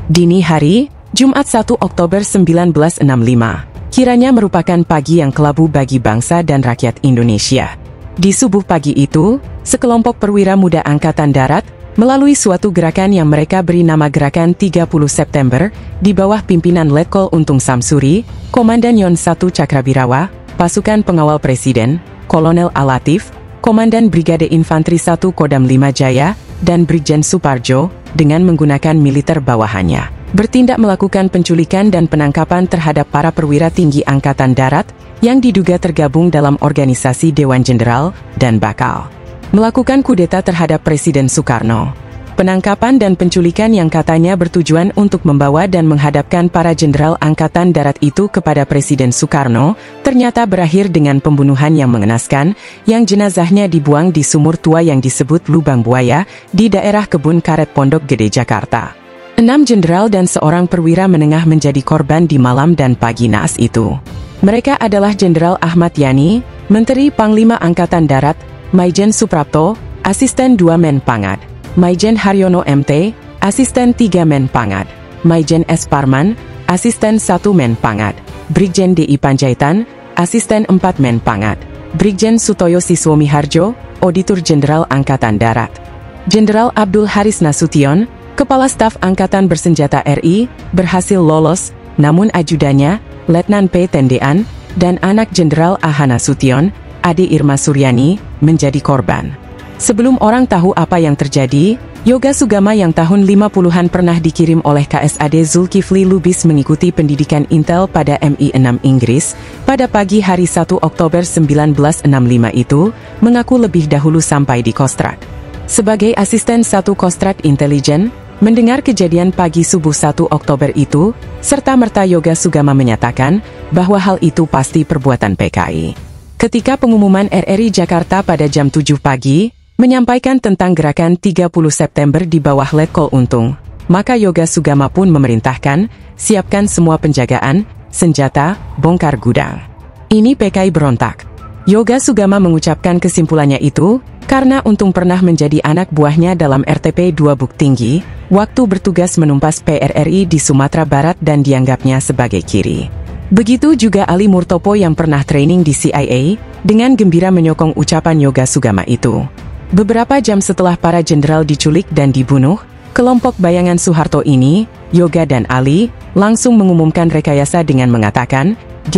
Dini hari, Jumat 1 Oktober 1965, kiranya merupakan pagi yang kelabu bagi bangsa dan rakyat Indonesia. Di subuh pagi itu, sekelompok perwira muda Angkatan Darat, melalui suatu gerakan yang mereka beri nama Gerakan 30 September, di bawah pimpinan Letkol Untung Samsuri, Komandan Yon 1 Cakrabirawa, pasukan pengawal Presiden, Kolonel Alatif, Komandan Brigade Infanteri 1 Kodam 5 Jaya, dan Brigjen Suparjo, dengan menggunakan militer bawahannya, bertindak melakukan penculikan dan penangkapan terhadap para perwira tinggi Angkatan Darat, yang diduga tergabung dalam organisasi Dewan Jenderal, dan bakal melakukan kudeta terhadap Presiden Soekarno. Penangkapan dan penculikan yang katanya bertujuan untuk membawa dan menghadapkan para jenderal Angkatan Darat itu kepada Presiden Soekarno, ternyata berakhir dengan pembunuhan yang mengenaskan, yang jenazahnya dibuang di sumur tua yang disebut Lubang Buaya, di daerah Kebun Karet Pondok Gede, Jakarta. 6 jenderal dan seorang perwira menengah menjadi korban di malam dan pagi naas itu. Mereka adalah Jenderal Ahmad Yani, Menteri Panglima Angkatan Darat, Maijen Suprapto, Asisten 2 Men Pangad, Maijen Haryono MT, Asisten 3 Men Pangad, Maijen S. Parman, Asisten 1 Men Pangad, Brigjen DI Panjaitan, Asisten 4 Men Pangad, Brigjen Sutoyo Siswomiharjo, Auditor Jenderal Angkatan Darat. Jenderal Abdul Haris Nasution, Kepala Staf Angkatan Bersenjata RI, berhasil lolos, namun ajudannya, Letnan P. Tendean, dan anak Jenderal A.H. Nasution, Ade Irma Suryani, menjadi korban. Sebelum orang tahu apa yang terjadi, Yoga Sugama yang tahun 50-an pernah dikirim oleh KSAD Zulkifli Lubis mengikuti pendidikan intel pada MI6 Inggris, pada pagi hari 1 Oktober 1965 itu, mengaku lebih dahulu sampai di Kostrad. Sebagai asisten 1 Kostrad Intelijen, mendengar kejadian pagi subuh 1 Oktober itu, serta-merta Yoga Sugama menyatakan bahwa hal itu pasti perbuatan PKI. Ketika pengumuman RRI Jakarta pada jam 7 pagi, menyampaikan tentang Gerakan 30 September di bawah Letkol Untung, maka Yoga Sugama pun memerintahkan, siapkan semua penjagaan, senjata, bongkar gudang. Ini PKI berontak. Yoga Sugama mengucapkan kesimpulannya itu, karena Untung pernah menjadi anak buahnya dalam RTP 2 Buktinggi, waktu bertugas menumpas PRRI di Sumatera Barat dan dianggapnya sebagai kiri. Begitu juga Ali Murtopo yang pernah training di CIA, dengan gembira menyokong ucapan Yoga Sugama itu. Beberapa jam setelah para jenderal diculik dan dibunuh, kelompok bayangan Soeharto ini, Yoga dan Ali, langsung mengumumkan rekayasa dengan mengatakan,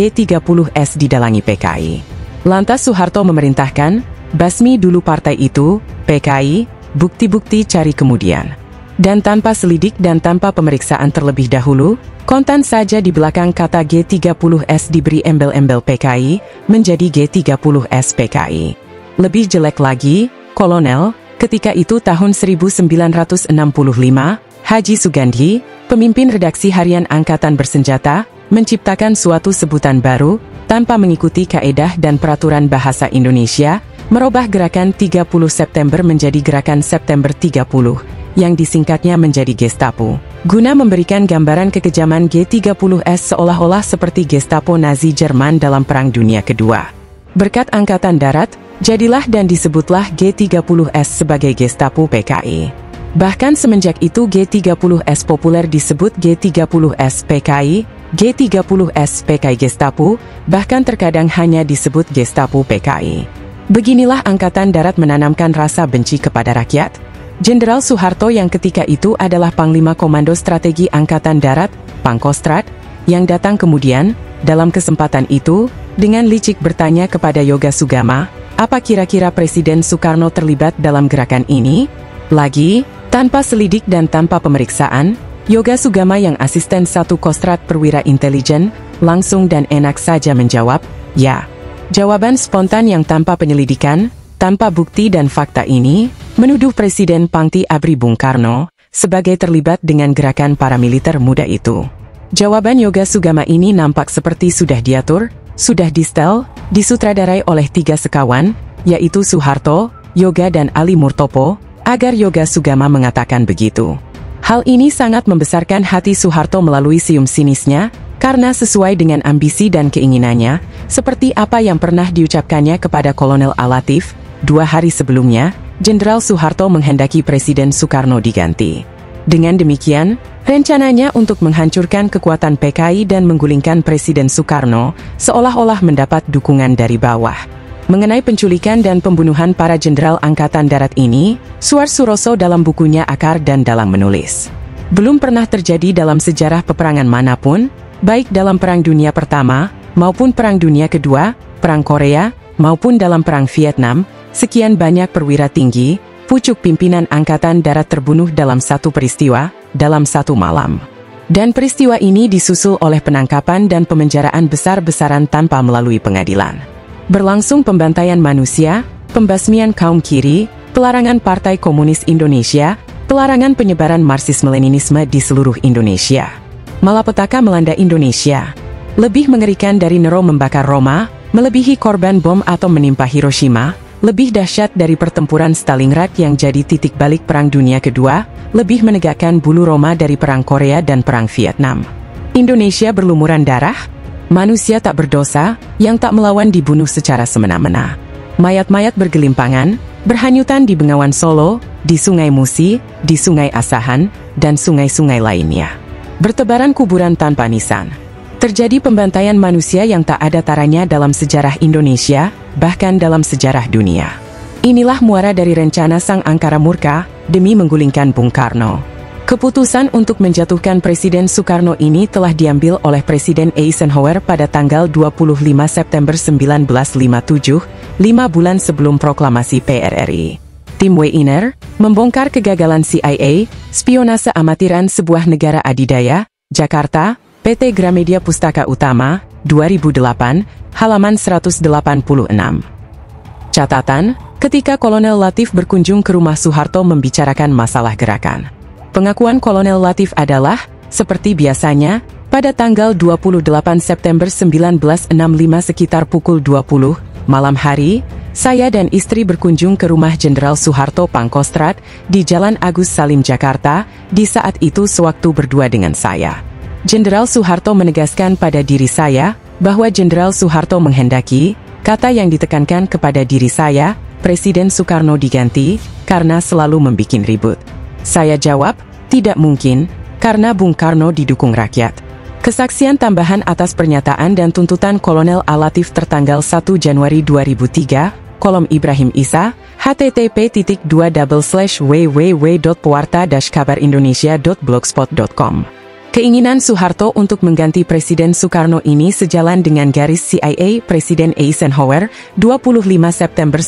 G30S didalangi PKI. Lantas Soeharto memerintahkan, basmi dulu partai itu, PKI, bukti-bukti cari kemudian. Dan tanpa selidik dan tanpa pemeriksaan terlebih dahulu, kontan saja di belakang kata G30S diberi embel-embel PKI, menjadi G30S PKI. Lebih jelek lagi, Kolonel, ketika itu tahun 1965, Haji Sugandi, pemimpin redaksi harian Angkatan Bersenjata, menciptakan suatu sebutan baru, tanpa mengikuti kaedah dan peraturan bahasa Indonesia, merubah Gerakan 30 September menjadi Gerakan September 30, yang disingkatnya menjadi Gestapo, guna memberikan gambaran kekejaman G30S seolah-olah seperti Gestapo Nazi Jerman dalam Perang Dunia Kedua. Berkat Angkatan Darat, jadilah dan disebutlah G30S sebagai Gestapo PKI. Bahkan semenjak itu G30S populer disebut G30S PKI, G30S PKI Gestapo, bahkan terkadang hanya disebut Gestapo PKI. Beginilah Angkatan Darat menanamkan rasa benci kepada rakyat. Jenderal Soeharto yang ketika itu adalah Panglima Komando Strategi Angkatan Darat, Pangkostrad, yang datang kemudian, dalam kesempatan itu, dengan licik bertanya kepada Yoga Sugama, apa kira-kira Presiden Soekarno terlibat dalam gerakan ini? Lagi, tanpa selidik dan tanpa pemeriksaan, Yoga Sugama yang asisten 1 Kostrad Perwira Intelijen, langsung dan enak saja menjawab, ya. Jawaban spontan yang tanpa penyelidikan, tanpa bukti dan fakta ini, menuduh Presiden Pangti Abri Bung Karno, sebagai terlibat dengan gerakan paramiliter muda itu. Jawaban Yoga Sugama ini nampak seperti sudah diatur, sudah distel, disutradarai oleh 3 sekawan, yaitu Soeharto, Yoga dan Ali Murtopo, agar Yoga Sugama mengatakan begitu. Hal ini sangat membesarkan hati Soeharto melalui sium sinisnya, karena sesuai dengan ambisi dan keinginannya, seperti apa yang pernah diucapkannya kepada Kolonel Alatif, 2 hari sebelumnya, Jenderal Soeharto menghendaki Presiden Soekarno diganti. Dengan demikian, Rencananya untuk menghancurkan kekuatan PKI dan menggulingkan Presiden Soekarno, seolah-olah mendapat dukungan dari bawah. Mengenai penculikan dan pembunuhan para jenderal Angkatan Darat ini, Suarsono dalam bukunya Akar dan Dalang menulis, belum pernah terjadi dalam sejarah peperangan manapun, baik dalam Perang Dunia Pertama, maupun Perang Dunia Kedua, Perang Korea, maupun dalam Perang Vietnam, sekian banyak perwira tinggi, pucuk pimpinan Angkatan Darat terbunuh dalam satu peristiwa, dalam satu malam. Dan peristiwa ini disusul oleh penangkapan dan pemenjaraan besar-besaran tanpa melalui pengadilan. Berlangsung pembantaian manusia, pembasmian kaum kiri, pelarangan Partai Komunis Indonesia, pelarangan penyebaran Marxisme-Leninisme di seluruh Indonesia. Malapetaka melanda Indonesia. Lebih mengerikan dari Nero membakar Roma, melebihi korban bom atau menimpa Hiroshima, lebih dahsyat dari pertempuran Stalingrad yang jadi titik balik Perang Dunia Kedua, lebih menegakkan bulu Roma dari Perang Korea dan Perang Vietnam. Indonesia berlumuran darah, manusia tak berdosa, yang tak melawan dibunuh secara semena-mena. Mayat-mayat bergelimpangan, berhanyutan di Bengawan Solo, di Sungai Musi, di Sungai Asahan, dan sungai-sungai lainnya. Bertebaran kuburan tanpa nisan. Terjadi pembantaian manusia yang tak ada taranya dalam sejarah Indonesia, bahkan dalam sejarah dunia. Inilah muara dari rencana Sang Angkara Murka, demi menggulingkan Bung Karno. Keputusan untuk menjatuhkan Presiden Soekarno ini telah diambil oleh Presiden Eisenhower pada tanggal 25 September 1957, 5 bulan sebelum proklamasi PRRI. Tim Weiner membongkar kegagalan CIA, spionase amatiran sebuah negara adidaya, Jakarta, PT Gramedia Pustaka Utama, 2008, halaman 186. Catatan, ketika Kolonel Latif berkunjung ke rumah Soeharto membicarakan masalah gerakan. Pengakuan Kolonel Latif adalah, seperti biasanya, pada tanggal 28 September 1965 sekitar pukul 20, malam hari, saya dan istri berkunjung ke rumah Jenderal Soeharto Pangkostrat di Jalan Agus Salim, Jakarta, di saat itu sewaktu berdua dengan saya. Jenderal Soeharto menegaskan pada diri saya, bahwa Jenderal Soeharto menghendaki, kata yang ditekankan kepada diri saya, Presiden Soekarno diganti, karena selalu membikin ribut. Saya jawab, tidak mungkin, karena Bung Karno didukung rakyat. Kesaksian tambahan atas pernyataan dan tuntutan Kolonel Alatif tertanggal 1 Januari 2003, kolom Ibrahim Isa, http://www.pewarta-kabarindonesia.blogspot.com. Keinginan Soeharto untuk mengganti Presiden Soekarno ini sejalan dengan garis CIA Presiden Eisenhower, 25 September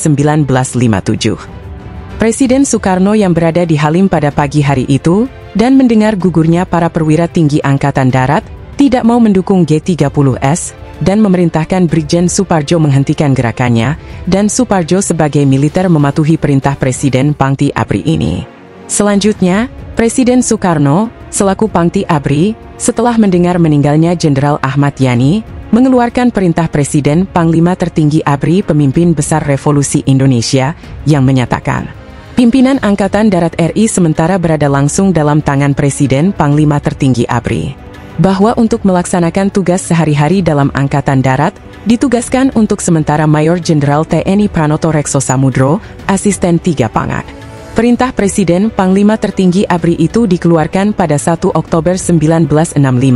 1957. Presiden Soekarno yang berada di Halim pada pagi hari itu, dan mendengar gugurnya para perwira tinggi Angkatan Darat, tidak mau mendukung G30S, dan memerintahkan Brigjen Suparjo menghentikan gerakannya, dan Suparjo sebagai militer mematuhi perintah Presiden Pangti ABRI ini. Selanjutnya, Presiden Soekarno, selaku Pangti ABRI, setelah mendengar meninggalnya Jenderal Ahmad Yani, mengeluarkan perintah Presiden Panglima Tertinggi ABRI pemimpin besar Revolusi Indonesia, yang menyatakan, pimpinan Angkatan Darat RI sementara berada langsung dalam tangan Presiden Panglima Tertinggi ABRI. Bahwa untuk melaksanakan tugas sehari-hari dalam Angkatan Darat, ditugaskan untuk sementara Mayor Jenderal TNI Pranoto Rekso Samudro, Asisten 3 Pangkat. Perintah Presiden Panglima Tertinggi ABRI itu dikeluarkan pada 1 Oktober 1965,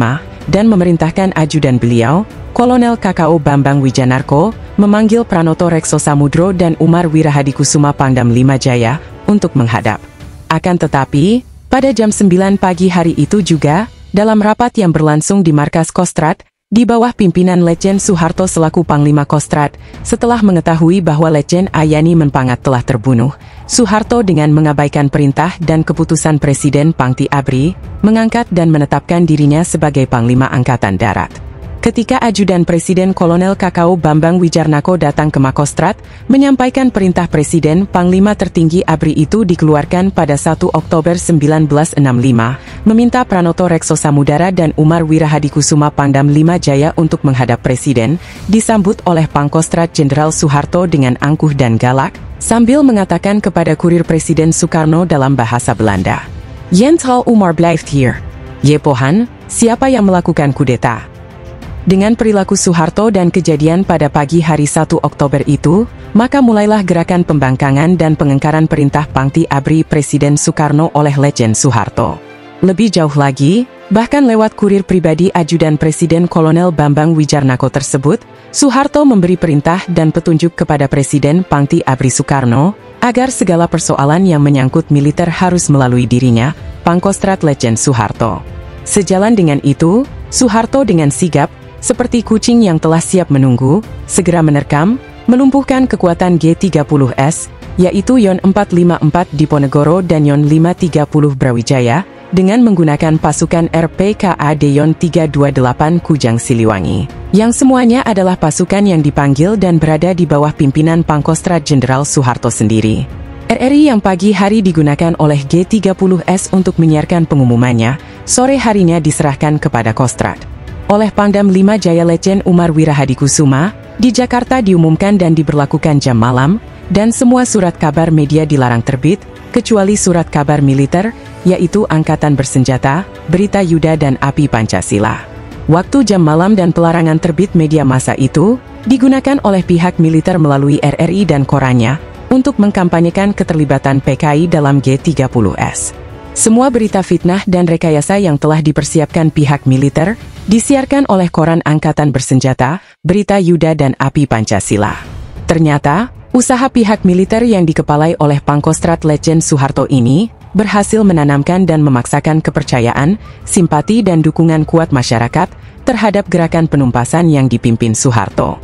dan memerintahkan ajudan beliau, Kolonel KKO Bambang Wijanarko, memanggil Pranoto Rekso Samudro dan Umar Wirahadikusuma Pangdam 5 Jaya, untuk menghadap. Akan tetapi, pada jam 9 pagi hari itu juga, dalam rapat yang berlangsung di markas Kostrad, di bawah pimpinan Letjen Soeharto selaku Panglima Kostrad, setelah mengetahui bahwa Letjen Ayani Menpangat telah terbunuh, Soeharto dengan mengabaikan perintah dan keputusan Presiden Pangti ABRI, mengangkat dan menetapkan dirinya sebagai Panglima Angkatan Darat. Ketika ajudan Presiden Kolonel KKO Bambang Wijarnako datang ke Makostrad, menyampaikan perintah Presiden Panglima Tertinggi ABRI itu dikeluarkan pada 1 Oktober 1965, meminta Pranoto Rekso Samudara dan Umar Wirahadikusuma Pangdam 5 Jaya untuk menghadap Presiden, disambut oleh Pangkostrat Jenderal Soeharto dengan angkuh dan galak, sambil mengatakan kepada kurir Presiden Soekarno dalam bahasa Belanda, "Jenderal Umar blijft hier. Ye Pohan, siapa yang melakukan kudeta?" Dengan perilaku Soeharto dan kejadian pada pagi hari 1 Oktober itu, maka mulailah gerakan pembangkangan dan pengengkaran perintah Pangti ABRI Presiden Soekarno oleh Letjen Soeharto. Lebih jauh lagi, bahkan lewat kurir pribadi ajudan Presiden Kolonel Bambang Wijarnako tersebut, Soeharto memberi perintah dan petunjuk kepada Presiden Pangti Abri Soekarno, agar segala persoalan yang menyangkut militer harus melalui dirinya, Pangkostrat Letjen Soeharto. Sejalan dengan itu, Soeharto dengan sigap, seperti kucing yang telah siap menunggu, segera menerkam, melumpuhkan kekuatan G30S, yaitu Yon 454 Diponegoro dan Yon 530 Brawijaya, dengan menggunakan pasukan RPKAD Yon 328 Kujang Siliwangi, yang semuanya adalah pasukan yang dipanggil dan berada di bawah pimpinan Pangkostrat Jenderal Soeharto sendiri. RRI yang pagi hari digunakan oleh G30S untuk menyiarkan pengumumannya, sore harinya diserahkan kepada Kostrat. Oleh Pangdam 5 Jaya Letjen Umar Wirahadikusuma, di Jakarta diumumkan dan diberlakukan jam malam, dan semua surat kabar media dilarang terbit, kecuali surat kabar militer, yaitu Angkatan Bersenjata, Berita Yuda dan Api Pancasila. Waktu jam malam dan pelarangan terbit media massa itu, digunakan oleh pihak militer melalui RRI dan korannya, untuk mengkampanyekan keterlibatan PKI dalam G30S. Semua berita fitnah dan rekayasa yang telah dipersiapkan pihak militer, disiarkan oleh koran Angkatan Bersenjata, Berita Yuda dan Api Pancasila. Ternyata, usaha pihak militer yang dikepalai oleh Pangkostrat Letjen Soeharto ini, berhasil menanamkan dan memaksakan kepercayaan, simpati dan dukungan kuat masyarakat, terhadap gerakan penumpasan yang dipimpin Soeharto.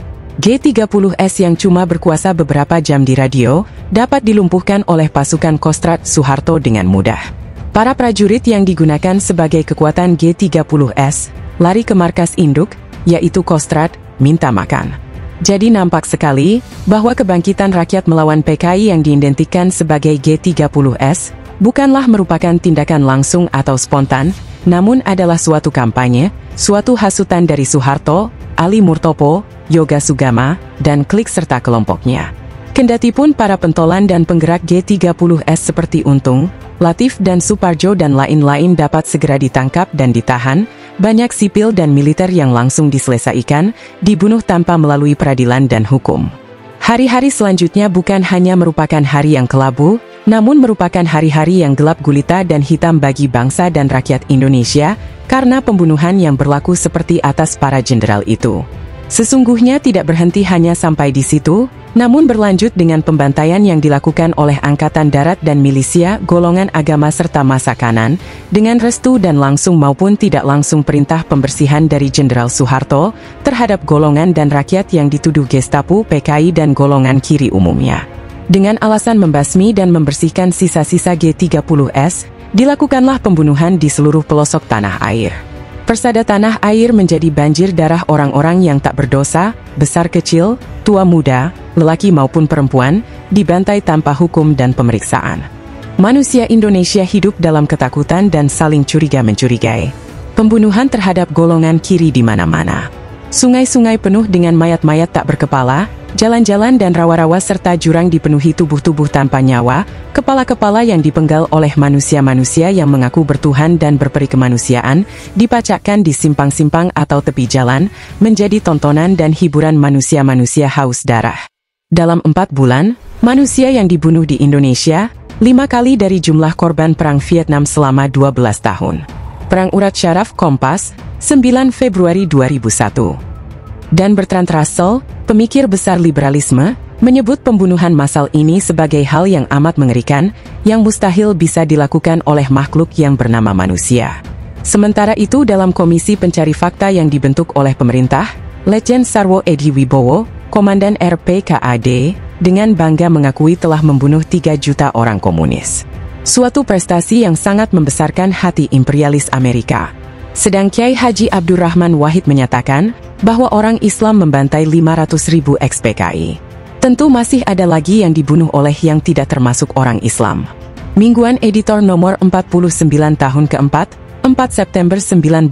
G30S yang cuma berkuasa beberapa jam di radio, dapat dilumpuhkan oleh pasukan Kostrat Soeharto dengan mudah. Para prajurit yang digunakan sebagai kekuatan G30S, lari ke markas induk, yaitu Kostrat, minta makan. Jadi nampak sekali, bahwa kebangkitan rakyat melawan PKI yang diidentikan sebagai G30S, bukanlah merupakan tindakan langsung atau spontan, namun adalah suatu kampanye, suatu hasutan dari Soeharto, Ali Murtopo, Yoga Sugama, dan klik serta kelompoknya. Kendatipun para pentolan dan penggerak G30S seperti Untung, Latif dan Suparjo dan lain-lain dapat segera ditangkap dan ditahan, banyak sipil dan militer yang langsung diselesaikan, dibunuh tanpa melalui peradilan dan hukum. Hari-hari selanjutnya bukan hanya merupakan hari yang kelabu, namun merupakan hari-hari yang gelap gulita dan hitam bagi bangsa dan rakyat Indonesia, karena pembunuhan yang berlaku seperti atas para jenderal itu. Sesungguhnya tidak berhenti hanya sampai di situ, namun berlanjut dengan pembantaian yang dilakukan oleh Angkatan Darat dan milisia, golongan agama serta masa kanan, dengan restu dan langsung maupun tidak langsung perintah pembersihan dari Jenderal Soeharto, terhadap golongan dan rakyat yang dituduh Gestapo, PKI dan golongan kiri umumnya. Dengan alasan membasmi dan membersihkan sisa-sisa G30S, dilakukanlah pembunuhan di seluruh pelosok tanah air. Persada tanah air menjadi banjir darah orang-orang yang tak berdosa, besar kecil, tua muda, lelaki maupun perempuan, dibantai tanpa hukum dan pemeriksaan. Manusia Indonesia hidup dalam ketakutan dan saling curiga-mencurigai. Pembunuhan terhadap golongan kiri di mana-mana. Sungai-sungai penuh dengan mayat-mayat tak berkepala, jalan-jalan dan rawa-rawa serta jurang dipenuhi tubuh-tubuh tanpa nyawa, kepala-kepala yang dipenggal oleh manusia-manusia yang mengaku bertuhan dan berperi kemanusiaan, dipacakkan di simpang-simpang atau tepi jalan, menjadi tontonan dan hiburan manusia-manusia haus darah. Dalam 4 bulan, manusia yang dibunuh di Indonesia, 5 kali dari jumlah korban Perang Vietnam selama 12 tahun. Perang Urat Syaraf Kompas, 9 Februari 2001. Dan Bertrand Russell, pemikir besar liberalisme, menyebut pembunuhan massal ini sebagai hal yang amat mengerikan, yang mustahil bisa dilakukan oleh makhluk yang bernama manusia. Sementara itu dalam Komisi Pencari Fakta yang dibentuk oleh pemerintah, Letjen Sarwo Edi Wibowo, Komandan RPKAD, dengan bangga mengakui telah membunuh 3 juta orang komunis. Suatu prestasi yang sangat membesarkan hati imperialis Amerika. Sedang Kiai Haji Abdurrahman Wahid menyatakan bahwa orang Islam membantai 500.000 ex-PKI. Tentu masih ada lagi yang dibunuh oleh yang tidak termasuk orang Islam. Mingguan Editor nomor 49 tahun keempat, 4 September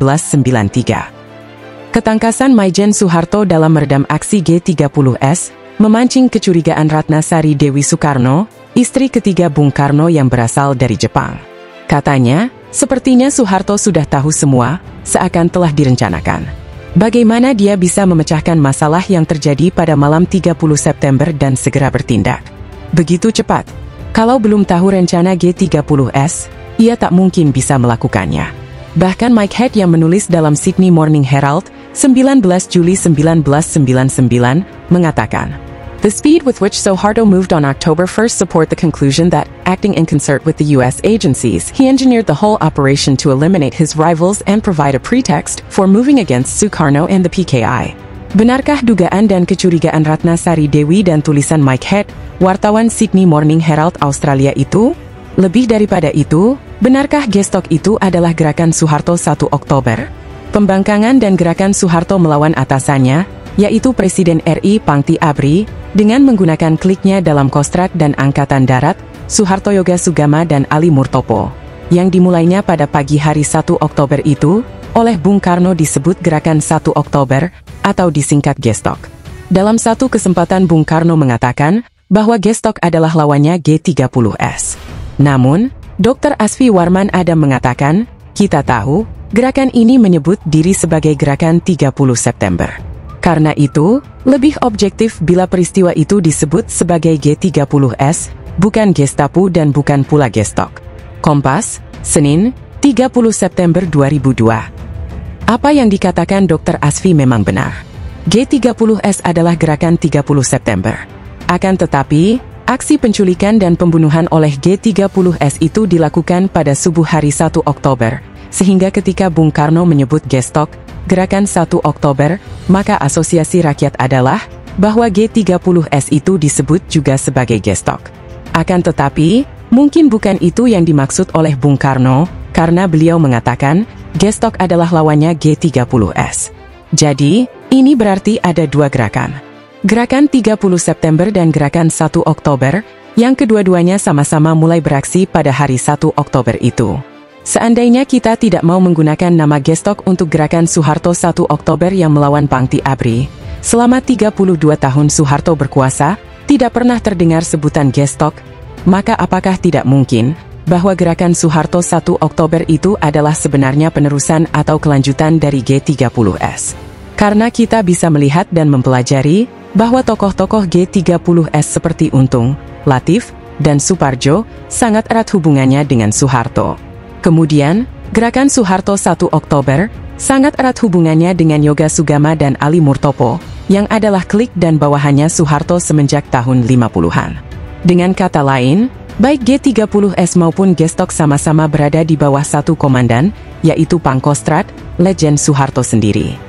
1993. Ketangkasan Maijen Soeharto dalam meredam aksi G30S, memancing kecurigaan Ratna Sari Dewi Soekarno, istri ketiga Bung Karno yang berasal dari Jepang. Katanya, sepertinya Soeharto sudah tahu semua, seakan telah direncanakan. Bagaimana dia bisa memecahkan masalah yang terjadi pada malam 30 September dan segera bertindak? Begitu cepat. Kalau belum tahu rencana G30S, ia tak mungkin bisa melakukannya. Bahkan Mike Head yang menulis dalam Sydney Morning Herald, 19 Juli 1999, mengatakan, "The speed with which Suharto moved on October 1st support the conclusion that, acting in concert with the U.S. agencies, he engineered the whole operation to eliminate his rivals and provide a pretext for moving against Sukarno and the PKI." Benarkah dugaan dan kecurigaan Ratna Sari Dewi dan tulisan Mike Head, wartawan Sydney Morning Herald Australia itu? Lebih daripada itu, benarkah gestok itu adalah gerakan Suharto 1 Oktober? Pembangkangan dan gerakan Suharto melawan atasannya, yaitu Presiden RI Pangti Abri, dengan menggunakan kliknya dalam Kostrad dan Angkatan Darat, Suharto Yoga Sugama dan Ali Murtopo, yang dimulainya pada pagi hari 1 Oktober itu, oleh Bung Karno disebut Gerakan 1 Oktober, atau disingkat Gestok. Dalam satu kesempatan Bung Karno mengatakan, bahwa Gestok adalah lawannya G30S. Namun, Dr. Asfi Warman Adam mengatakan, kita tahu, gerakan ini menyebut diri sebagai Gerakan 30 September. Karena itu, lebih objektif bila peristiwa itu disebut sebagai G30S, bukan Gestapu dan bukan pula Gestok. Kompas, Senin, 30 September 2002. Apa yang dikatakan Dr. Asfi memang benar. G30S adalah gerakan 30 September. Akan tetapi, aksi penculikan dan pembunuhan oleh G30S itu dilakukan pada subuh hari 1 Oktober, sehingga ketika Bung Karno menyebut Gestok, gerakan 1 Oktober, maka asosiasi rakyat adalah, bahwa G30S itu disebut juga sebagai Gestok. Akan tetapi, mungkin bukan itu yang dimaksud oleh Bung Karno, karena beliau mengatakan, Gestok adalah lawannya G30S. Jadi, ini berarti ada dua gerakan. Gerakan 30 September dan Gerakan 1 Oktober, yang kedua-duanya sama-sama mulai beraksi pada hari 1 Oktober itu. Seandainya kita tidak mau menggunakan nama Gestok untuk Gerakan Suharto 1 Oktober yang melawan Pangti Abri, selama 32 tahun Suharto berkuasa, tidak pernah terdengar sebutan Gestok, maka apakah tidak mungkin bahwa Gerakan Suharto 1 Oktober itu adalah sebenarnya penerusan atau kelanjutan dari G30S? Karena kita bisa melihat dan mempelajari bahwa tokoh-tokoh G30S seperti Untung, Latif, dan Suparjo sangat erat hubungannya dengan Suharto. Kemudian, Gerakan Suharto 1 Oktober sangat erat hubungannya dengan Yoga Sugama dan Ali Murtopo, yang adalah klik dan bawahannya Suharto semenjak tahun 50-an. Dengan kata lain, baik G30S maupun Gestok sama-sama berada di bawah satu komandan, yaitu Pangkostrat, Legend Suharto sendiri.